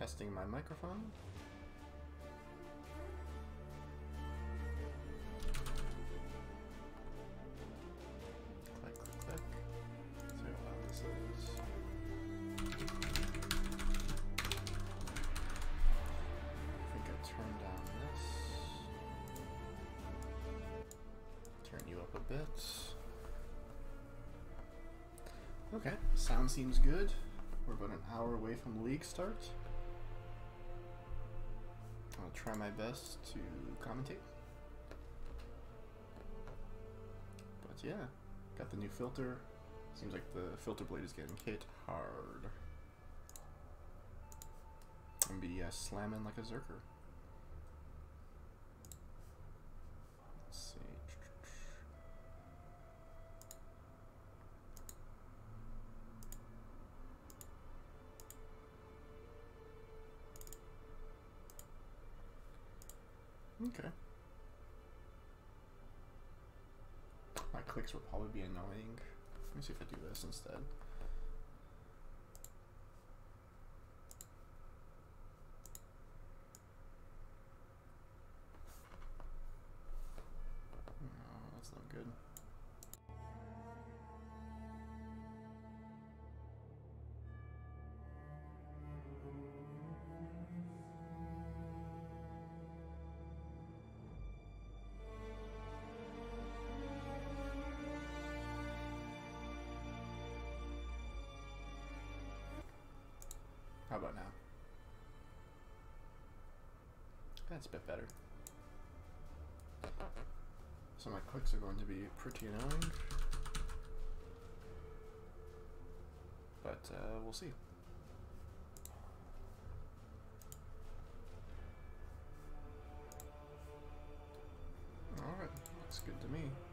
Testing my microphone. Click, click, click. See how loud this is. I think I turned down this. Turn you up a bit. Okay, sound seems good. We're about an hour away from league start. I'll try my best to commentate. But yeah, got the new filter. Seems like the filter blade is getting hit hard. And be slamming like a zerker. Let's see. Okay. My clicks will probably be annoying. Let me see if I do this instead. No, that's not good. How about now? That's a bit better. So my clicks are going to be pretty annoying. But we'll see. Alright, looks good to me.